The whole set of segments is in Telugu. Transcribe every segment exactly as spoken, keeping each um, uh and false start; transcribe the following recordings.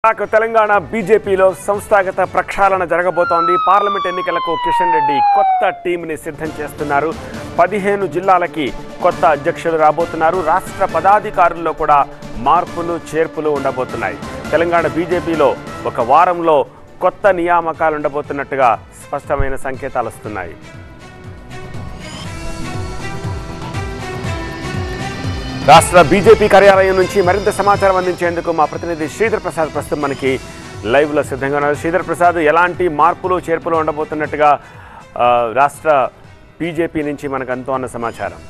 తెలంగాణ బీజేపీలో సంస్థాగత ప్రక్షాళన జరగబోతోంది. పార్లమెంట్ ఎన్నికలకు కిషన్ రెడ్డి కొత్త టీంని సిద్ధం చేస్తున్నారు. పదిహేను జిల్లాలకి కొత్త అధ్యక్షులు రాబోతున్నారు. రాష్ట్ర పదాధికారుల్లో కూడా మార్పులు చేర్పులు ఉండబోతున్నాయి. తెలంగాణ బీజేపీలో ఒక వారంలో కొత్త నియామకాలు ఉండబోతున్నట్టుగా స్పష్టమైన సంకేతాలు వస్తున్నాయి. రాష్ట్ర బీజేపీ కార్యాలయం నుంచి మరింత సమాచారం అందించేందుకు మా ప్రతినిధి శ్రీధర్ ప్రసాద్ ప్రస్తుతం మనకి లైవ్లో సిద్ధంగా ఉన్నారు. శ్రీధర్ ప్రసాద్, ఎలాంటి మార్పులు చేర్పులు ఉండబోతున్నట్టుగా రాష్ట్ర బీజేపీ నుంచి మనకు అంతో అన్న సమాచారం?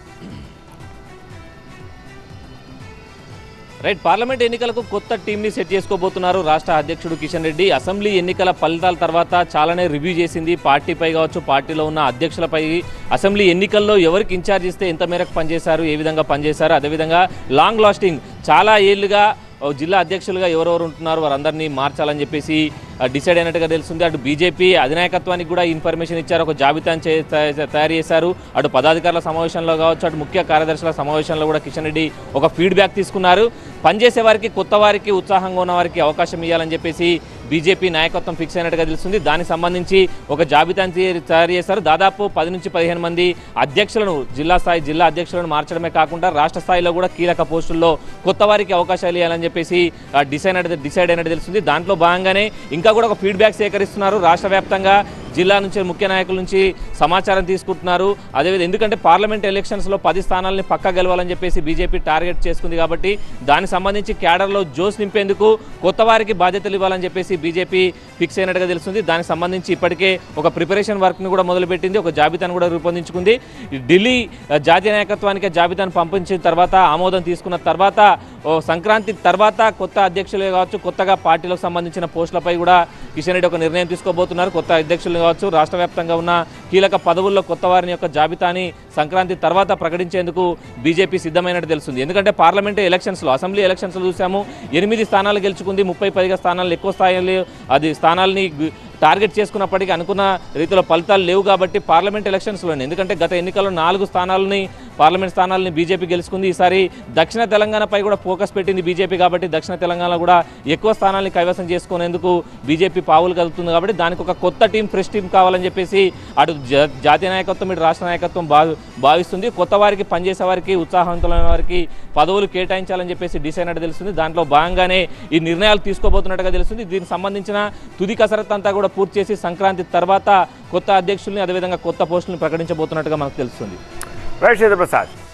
రైట్, పార్లమెంట్ ఎన్నికలకు కొత్త టీంని సెట్ చేసుకోబోతున్నారు రాష్ట్ర అధ్యక్షుడు కిషన్ రెడ్డి. అసెంబ్లీ ఎన్నికల ఫలితాల తర్వాత చాలానే రివ్యూ చేసింది పార్టీపై కావచ్చు, పార్టీలో ఉన్న అధ్యక్షులపై. అసెంబ్లీ ఎన్నికల్లో ఎవరికి ఇన్ఛార్జ్ ఇస్తే ఎంత మేరకు పనిచేశారు, ఏ విధంగా పనిచేశారు, అదేవిధంగా లాంగ్ లాస్టింగ్ చాలా ఏళ్లుగా జిల్లా అధ్యక్షులుగా ఎవరెవరు ఉంటున్నారు వారందరినీ మార్చాలని చెప్పేసి డిసైడ్ అయినట్టుగా తెలుస్తుంది. అటు బీజేపీ అధినాయకత్వానికి కూడా ఇన్ఫర్మేషన్ ఇచ్చారు, ఒక జాబితాను తయారు చేశారు. అటు పదాధికారుల సమావేశంలో కావచ్చు, అటు ముఖ్య కార్యదర్శుల సమావేశంలో కూడా కిషన్ రెడ్డి ఒక ఫీడ్బ్యాక్ తీసుకున్నారు. పనిచేసే వారికి, కొత్త వారికి, ఉత్సాహంగా ఉన్న వారికి అవకాశం ఇవ్వాలని చెప్పేసి బీజేపీ నాయకత్వం ఫిక్స్ అయినట్టుగా తెలుస్తుంది. దానికి సంబంధించి ఒక జాబితాను తయారు చేశారు. దాదాపు పది నుంచి పదిహేను మంది అధ్యక్షులను, జిల్లా స్థాయి జిల్లా అధ్యక్షులను మార్చడమే కాకుండా రాష్ట్ర స్థాయిలో కూడా కీలక పోస్టుల్లో కొత్త వారికి అవకాశాలు ఇవ్వాలని చెప్పేసి డిసైడ్ డిసైడ్ అయినట్టు తెలుస్తుంది. దాంట్లో భాగంగానే ఇంకా కూడా ఒక ఫీడ్బ్యాక్ సేకరిస్తున్నారు. రాష్ట్ర వ్యాప్తంగా జిల్లా నుంచి, ముఖ్య నాయకుల నుంచి సమాచారం తీసుకుంటున్నారు. అదేవిధంగా ఎందుకంటే పార్లమెంట్ ఎలక్షన్స్లో పది స్థానాలని పక్కా గెలవాలని చెప్పేసి బీజేపీ టార్గెట్ చేసుకుంది కాబట్టి దానికి సంబంధించి క్యాడర్లో జోష్ నింపేందుకు కొత్త వారికి బాధ్యతలు ఇవ్వాలని చెప్పేసి బీజేపీ ఫిక్స్ అయినట్టుగా తెలుస్తుంది. దానికి సంబంధించి ఇప్పటికే ఒక ప్రిపరేషన్ వర్క్ని కూడా మొదలుపెట్టింది, ఒక జాబితాను కూడా రూపొందించుకుంది. ఢిల్లీ జాతీయ నాయకత్వానికి జాబితాను పంపించిన తర్వాత, ఆమోదం తీసుకున్న తర్వాత, సంక్రాంతి తర్వాత కొత్త అధ్యక్షులే కావచ్చు, కొత్తగా పార్టీలకు సంబంధించిన పోస్టులపై కూడా కిషన్ రెడ్డి ఒక నిర్ణయం తీసుకోబోతున్నారు. కొత్త అధ్యక్షులు కావచ్చు, రాష్ట్ర వ్యాప్తంగా ఉన్న కీలక పదవుల్లో కొత్త వారిని యొక్క జాబితాని సంక్రాంతి తర్వాత ప్రకటించేందుకు బీజేపీ సిద్ధమైనట్టు తెలుస్తుంది. ఎందుకంటే పార్లమెంటు ఎలక్షన్స్లో, అసెంబ్లీ ఎలక్షన్స్లో చూసాము, ఎనిమిది స్థానాలు గెలుచుకుంది, ముప్పై పైగా స్థానాలు, ఎక్కువ స్థాయిలో అది స్థానాలని టార్గెట్ చేసుకున్నప్పటికీ అనుకున్న రీతిలో ఫలితాలు లేవు కాబట్టి పార్లమెంట్ ఎలక్షన్స్లోనే, ఎందుకంటే గత ఎన్నికల్లో నాలుగు స్థానాలని, పార్లమెంట్ స్థానాలని బీజేపీ గెలుచుకుంది. ఈసారి దక్షిణ తెలంగాణపై కూడా ఫోకస్ పెట్టింది బీజేపీ కాబట్టి దక్షిణ తెలంగాణలో కూడా ఎక్కువ స్థానాలని కైవసం చేసుకునేందుకు బీజేపీ పావులు కలుగుతుంది. కాబట్టి దానికి ఒక కొత్త టీం, ఫ్రెష్ టీం కావాలని చెప్పేసి అటు జాతీయ నాయకత్వం, ఇటు రాష్ట్ర నాయకత్వం భావిస్తుంది. కొత్త వారికి, పనిచేసే వారికి, ఉత్సాహవంతులైన వారికి పదవులు కేటాయించాలని చెప్పేసి డిసైడ్ అయినట్టు తెలుస్తుంది. దాంట్లో భాగంగానే ఈ నిర్ణయాలు తీసుకోబోతున్నట్టుగా తెలుస్తుంది. దీనికి సంబంధించిన తుది కసరత్తు అంతా కూడా పూర్తి చేసి సంక్రాంతి తర్వాత కొత్త అధ్యక్షుల్ని, అదేవిధంగా కొత్త పోస్టులను ప్రకటించబోతున్నట్టుగా మనకు తెలుస్తుంది. రైట్, శ్రీధర్ ప్రసాద్.